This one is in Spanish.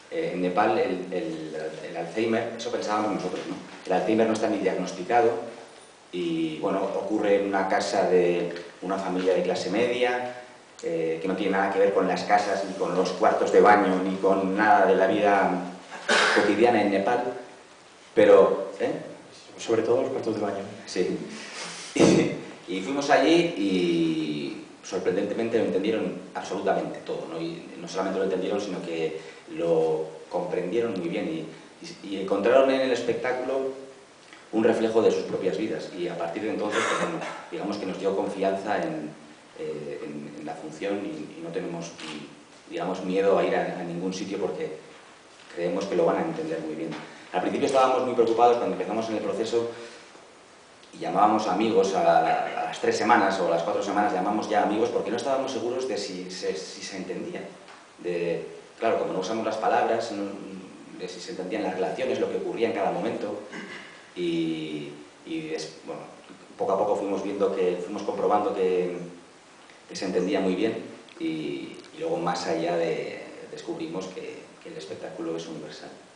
En Nepal el Alzheimer, eso pensábamos nosotros, ¿no? El Alzheimer no está ni diagnosticado y, bueno, ocurre en una casa de una familia de clase media, que no tiene nada que ver con las casas, ni con los cuartos de baño, ni con nada de la vida cotidiana en Nepal, pero... Sobre todo los cuartos de baño. Sí. Y fuimos allí y sorprendentemente lo entendieron absolutamente todo, ¿no? Y no solamente lo entendieron, sino que lo comprendieron muy bien y encontraron en el espectáculo un reflejo de sus propias vidas. Y a partir de entonces, pues, bueno, digamos que nos dio confianza en la función y no tenemos, digamos, miedo a ir a ningún sitio porque creemos que lo van a entender muy bien. Al principio estábamos muy preocupados cuando empezamos en el proceso y llamábamos a amigos a las 3 semanas o a las 4 semanas, llamamos ya amigos porque no estábamos seguros de si se entendía. Claro, como no usamos las palabras, de si se entendían las relaciones, lo que ocurría en cada momento. Bueno, poco a poco fuimos comprobando que se entendía muy bien y luego más allá descubrimos que el espectáculo es universal.